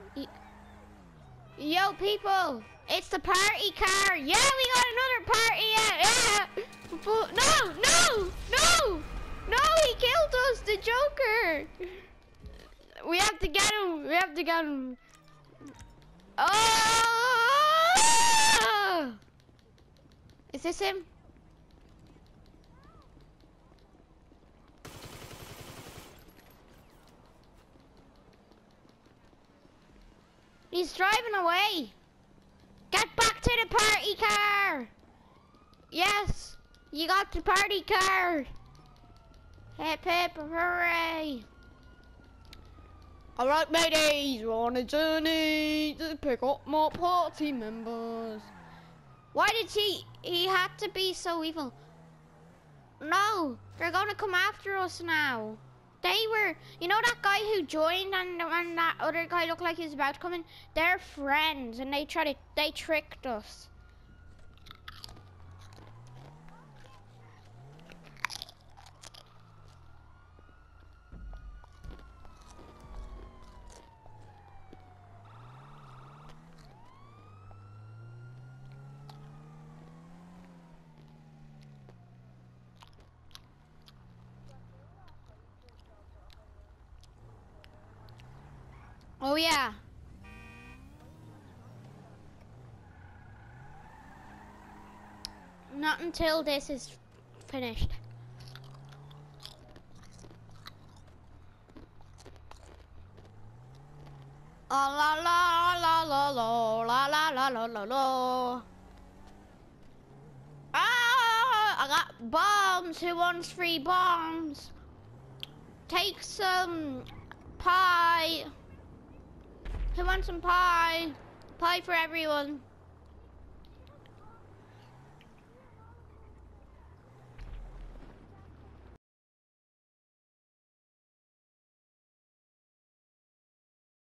Y Yo, people, it's the party car. Yeah, we got another party. Yeah. But no, he killed us, the Joker. We have to get him. We have to get him. Oh! Is this him? He's driving away. Get back to the party car. Yes, you got the party car. Hip hip hooray. Alright mateys, we're on a journey to pick up more party members. Why did he had to be so evil? No, they're gonna come after us now. They were, you know that guy who joined and that other guy looked like he was about to come in? They're friends and they tricked us. Oh yeah. Not until this is finished. La la la la la la la la la la la. Ah! I got bombs. Who wants free bombs? Take some pie. Who wants some pie? Pie for everyone.